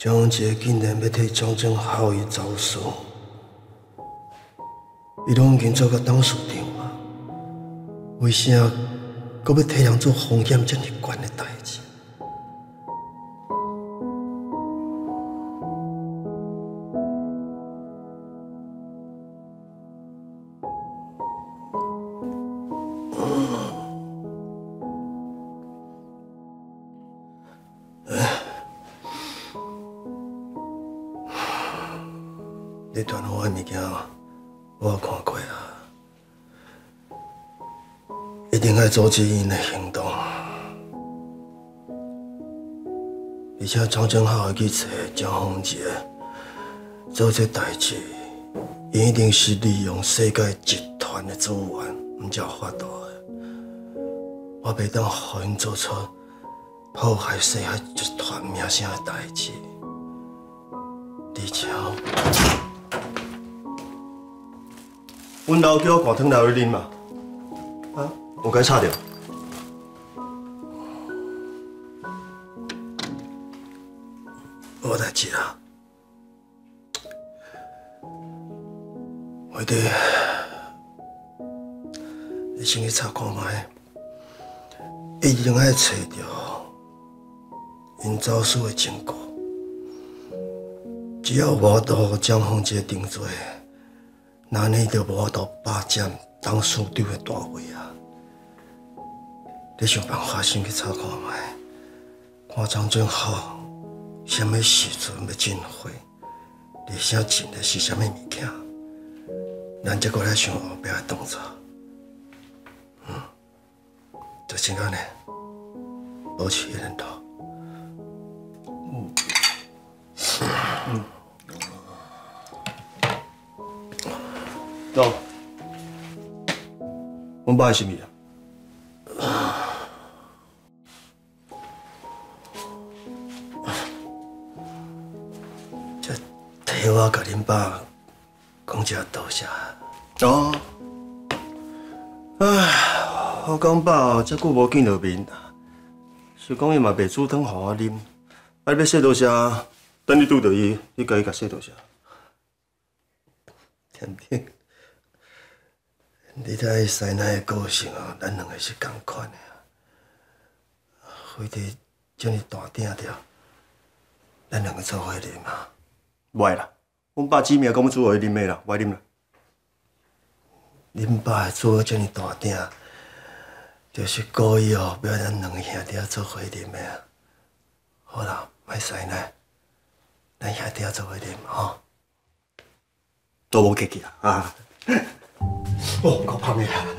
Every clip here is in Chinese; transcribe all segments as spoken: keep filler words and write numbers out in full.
张宏杰竟然要替张正浩伊走数，伊拢已经做到董事长啊，为啥搁要替人做风险这么悬的代志？你传我的物件，我有看过啊，一定要阻止因的行动，而且张正浩会去找张宏杰做这代志，因一定是利用世界集团的资源，唔才有法度的。我袂当互因做出破坏世界集团名声的代志，而且。 阮老叫我挂汤来去啉嘛，啊，有该吵着？无代志啦，我得你先去查看卖，一定要找到因走私的证据，只要我都将洪杰定罪。 那你就无法度霸占董事长的大位啊！你想办法先去查看卖，看张正浩什么时阵要进会，而且进的是什么物件，咱再过来想后壁的动作。嗯，就这样呢，保持联络。嗯。嗯。 走，阮爸是啥物啊？这替我甲恁爸讲一下多谢。哦，唉，我讲爸遮久无见到面，是讲伊嘛袂煮汤互我啉，啊要说多谢，等你拄到伊，你家己甲说多谢。甜甜。 你睇师奶的个性啊，咱两个是同款的啊。非得这么大鼎条，咱两个做伙啉啊？袂啦，阮爸指名讲要煮互伊啉的啦，我啉啦。恁爸会做这么大鼎，就是故意哦，不要咱两个兄弟做伙啉的啊。好啦，莫师奶，咱兄弟做伙啉吼。都无客气啊啊！哦，够泡面啊！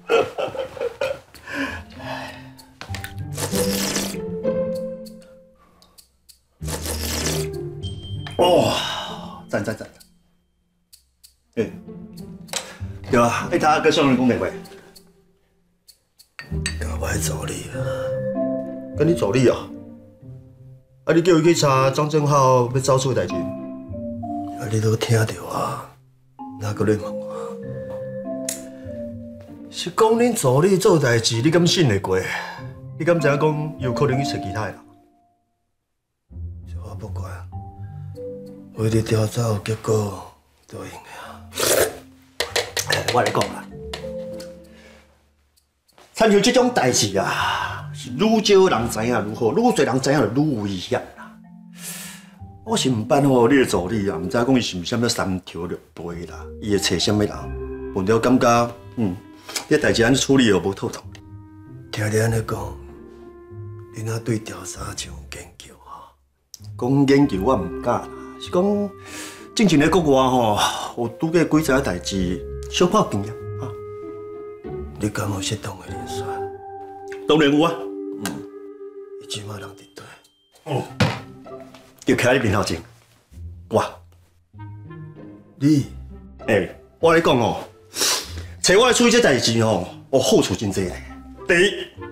哇，赞赞赞！哎，对啊，哎，他跟向人讲电话，我爱助理啊，跟你助理啊？啊，你叫伊去查张正浩要走出的代志，啊，你都听到啊，哪个咧问我？ 是讲恁助理做代志，你敢信得过？你敢知影讲有可能去找其他的人？这我不管，为了调查有结果都用的啊。我来讲啦，参像这种代志啊，是愈少人知影愈好，愈侪人知影就愈危险啦。我是毋捌吼，你的助理啊，毋知讲伊是毋是啥物三条六背啦，伊会找啥物人？问了感觉，嗯。 这代志安尼处理又无妥当。听你安尼讲，你若对调查就有研究啊？讲研究我毋敢啦，是讲之前咧国外吼，有拄过几桩代志，小可经验啊。你敢有适当的人选？当然有啊。嗯，伊即马人伫对。嗯，就徛你面头前。我，你，哎、欸，我咧讲哦。 找我来处理这代志吼，哦，好处真济嘞。第一，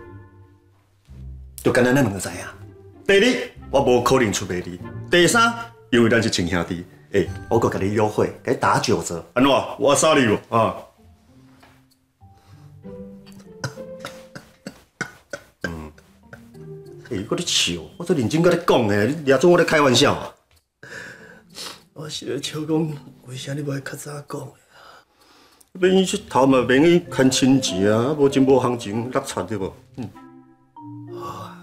就简单咱两个知影；第二，我无可能出卖你；第三，因为咱是亲兄弟，诶，我阁甲你优惠，甲你打九折，安怎？我杀你无啊？嗯，诶，我咧笑，我做认真甲你讲诶，你掠做我咧开玩笑啊？ 我是咧笑讲，为啥你无爱较早讲的啊？免伊出头嘛，免伊牵亲钱啊，无真无行情，落惨对无？嗯。好啊。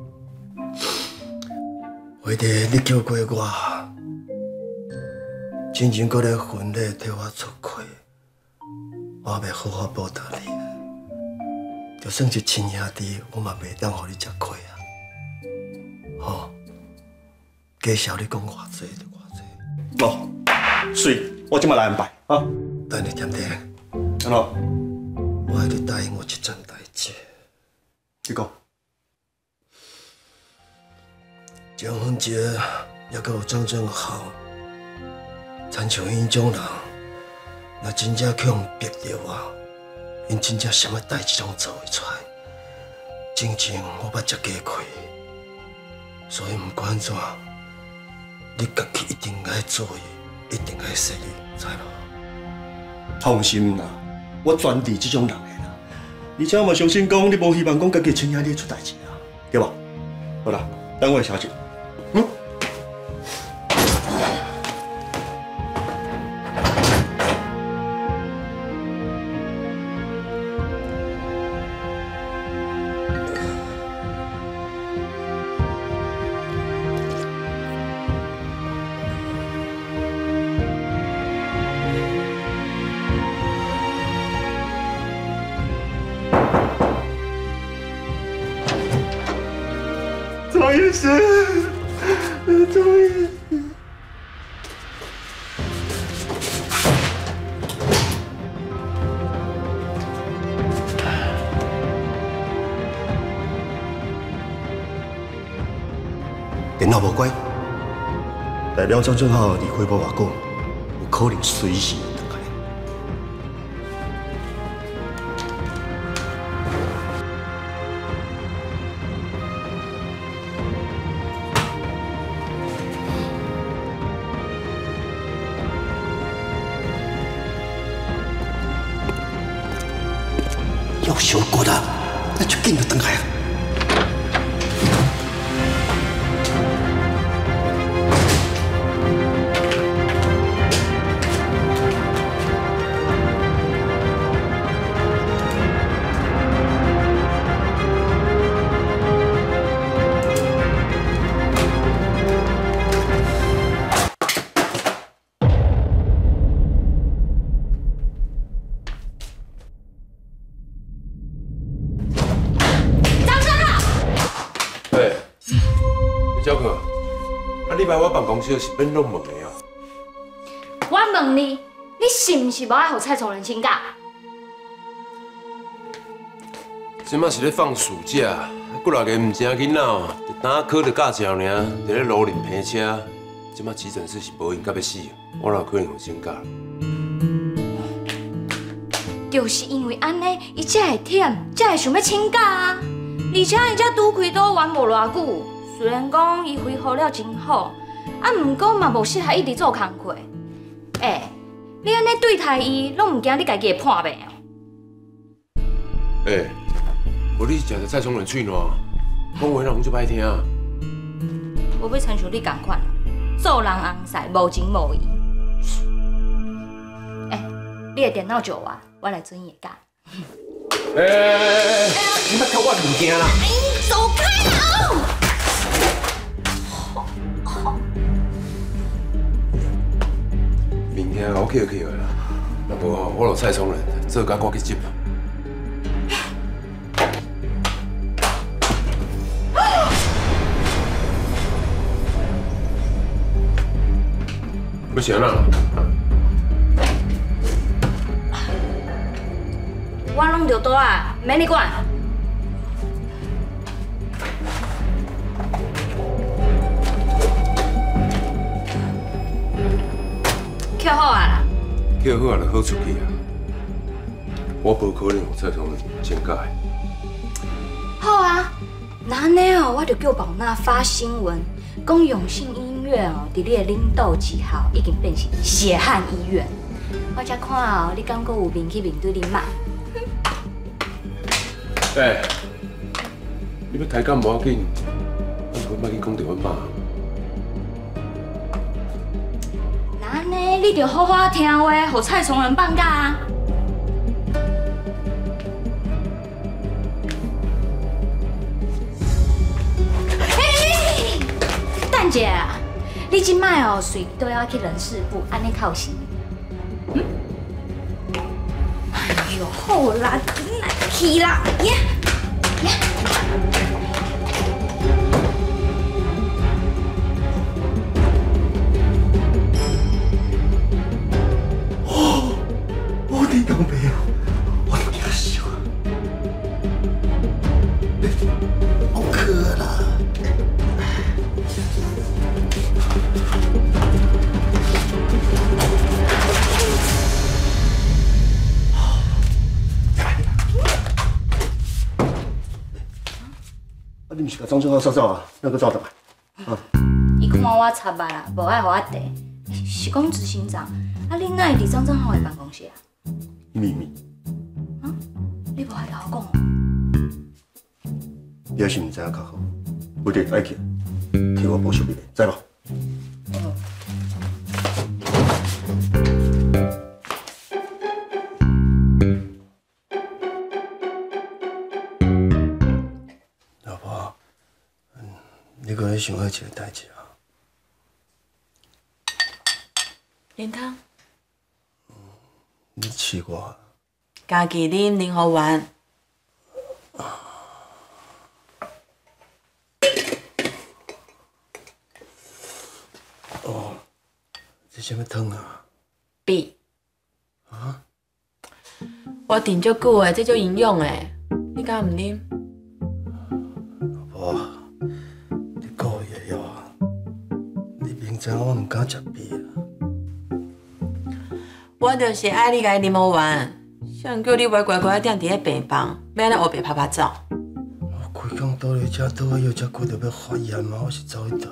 回弟，你叫过我，真正搁咧婚礼替我出气，我要好好报答你。就算是亲兄弟，我嘛袂当互你吃亏啊。好，介绍你讲偌济就偌济。哦，水，我即马来安排啊。等你点点，安怎？我还得答应我一件代志。你讲。江宏杰也佮有张正豪，参像因种人，若真正去互逼着我，因真正啥物代志拢做会出来。真正我捌食鸡亏，所以毋管怎，你家己一定爱做伊，一定爱说伊，知无？放心啦，我专治这种人的啦。而且我嘛相信讲，你无希望讲家己亲兄弟出代志啊，对无？好啦，等我消息。嗯。张医生，张医生。电脑无关，代表张正浩离开无偌久，有可能随时回来。要想过的，那就紧就回来啊！ 小可，啊，你来我办公室是免拢问的啊？ 我问你，你是毋是无爱互蔡崇仁请假？ 即马是咧放暑假，过来个唔正囡仔哦，就单考着驾照尔，伫咧路林拼车。即马急诊室是无闲到要死，我哪有可能有请假？ 就是因为安尼，伊才会忝，才会想要请假啊！而且伊才拄开刀完无偌久。 虽然讲伊恢复了真好，啊，毋过嘛无适合一直做工课。哎，你安尼对待伊，拢毋惊你家己会破病哦？ 哎，无你食着蔡崇仁嘴烂，讲话人就歹听。 我要亲像你共款，做人红晒，无情无义。哎，你的电脑借我，我来准伊假。 哎哎哎！你莫偷我物件啦！ 哎，走开啦！ 明天我去就去了啦，若无吼，我落蔡崇仁做甲我去接。要是安怎？ 我拢着倒啊，免你管。 扣好啊啦！ 扣好啊，就好出去啊！我无可能有蔡崇仁请假的。 好啊，那安尼哦，我就叫宝娜发新闻，讲永信医院哦，伫你的领导之下，已经变成血汗医院。我才看哦，你敢阁有面去面对你妈？ 哎，你要抬杠无要紧，咱莫去讲着阮妈。 你着好好听话，互蔡崇仁放假啊！嘿，等者啊！你即摆哦，随都要去人事部，安尼较有心。嗯？哎呦，好啦，来去啦，呀呀！ 我的当兵啊！我惊死啊！好渴啦！啊，你毋是甲张正浩扫扫啊？那个照的啊？ 伊看我插吧啦，无爱互我提，是讲执行长。啊，你哪会伫张正浩的办公室啊？ 秘密。 啊？你无爱甲我讲哦？ 你还是毋知影较好，有得爱去，替我报仇秘密，知无？老婆，嗯，你可能想好一个代志啊。 林汤。 你试过？ 家己啉零号丸。 哦，这什么汤啊？ 比。 啊？ 我订足久的，这足营养的，你敢唔啉？ 老婆，你顾也要啊！你明知我唔敢食米啊！ 我就是爱你家啉好丸，想叫你乖乖乖踮伫咧病房，免安尼黑白拍拍走。 我规工倒咧遮倒啊，腰只骨就要发炎嘛，我是走去倒。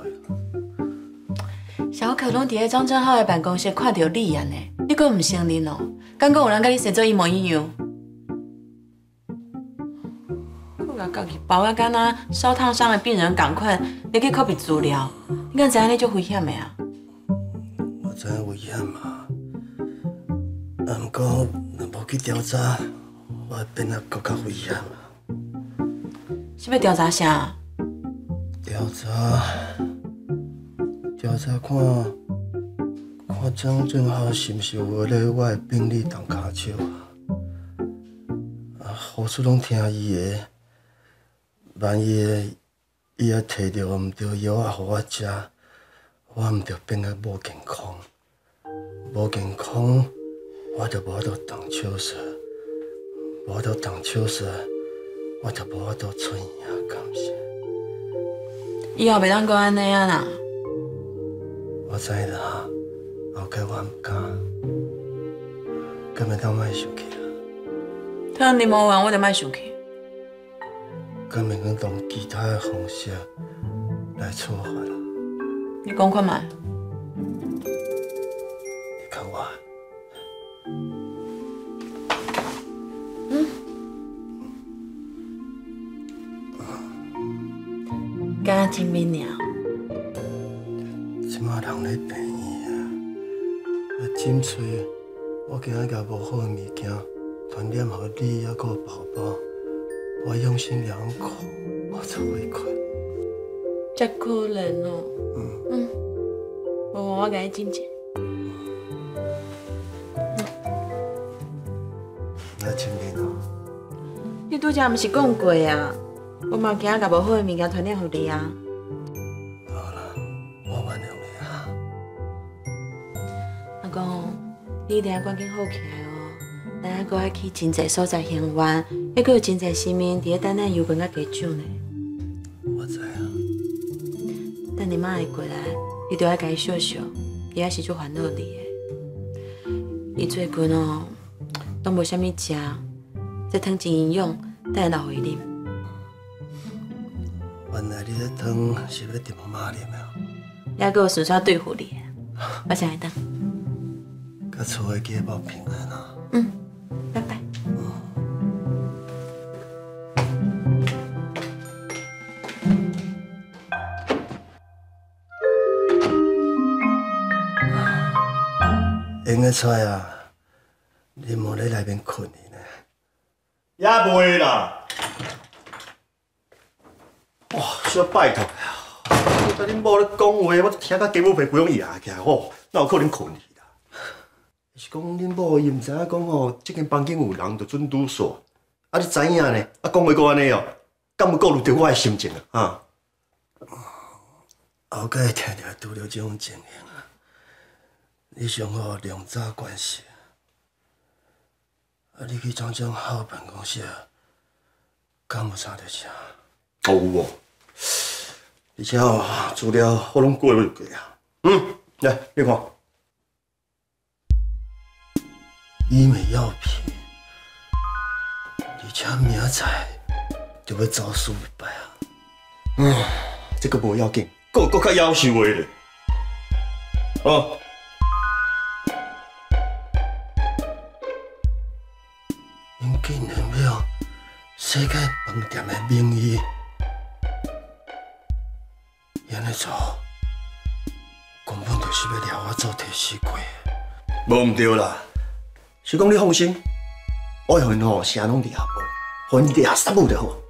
小可拢伫咧张正浩的办公室看到你安尼，你阁唔承认哦？敢讲有人甲你生做一模一样？佫甲家己包啊，敢若烧烫伤的病人共款，你去 copy 资料，你敢知影你足危险的啊？ 我知影危险嘛。 啊，毋过若无去调查，我会变啊更较危险啦。 是要调查啥？ 调查，调查看，看张正浩是毋是有咧我的病历动骹手啊？啊，好处拢听伊的，万一伊也摕到毋对药啊，互我食，我毋着变啊无健康，无健康。 我就无法度动手术，无法度动手术，我就无法度出院啊！敢是？ 以后袂当讲安尼啊啦！ 我知啦，后盖我唔敢，敢袂当莫生气啦？ 趁你无完，我就莫生气。 敢袂当用其他的方式来处罚啦？ 你讲看卖。 你看我。 敢若真面尔。 即马人咧病院啊，啊诊嘴，我今仔甲无好的物件传染互你，还佫宝宝，我用心良苦，我才会困。 真可怜哦。嗯。嗯。无我甲你诊者。 你要清明哦。 你拄则毋是讲过啊？ 我嘛惊甲无好的物件传染互你啊！ 好啦，我原谅你啊。 阿公，你一定要赶紧好起来哦！咱还阁爱去真济所在行冤，还阁有真济市民伫咧等咱油饭甲家酒呢。 我知啊。 等你妈会过来，你着爱甲伊笑笑，伊也是足烦恼你的。伊最近哦，拢无啥物食，这汤真营养，等下留互伊啉。 原来你的汤是要炖互妈啉的， 还阁有顺续对付你，我先来等。 甲厝的家保平安啊！ 嗯，拜拜。 用得出来啊！你莫咧内面困呢？也袂啦。哇，小拜托呀！我甲恁某咧讲话，我听甲鸡母皮不用压起来吼，哪有可能困去啦？是讲恁某伊毋知影讲吼，即间房间有人，就准拄煞。啊，你知影呢？啊，讲话阁安尼哦，敢有顾虑到我的心情啊？哈？后摆常常拄着这种情形啊，你上好量早关系。啊，你去庄庄好办公室，敢有查到啥？哦有哦，而且哦，资料我拢过滤过啊。嗯，来你看，医美药品，而且明仔就要走私一摆啊。嗯，这个无要紧，搁搁较夭寿的咧。哦。因竟然要世界饭店的名义。安尼做，根本就是要掠我做替死鬼。无毋对啦，是讲你放心，我会互因吼啥拢掠无，互因掠啥物就好。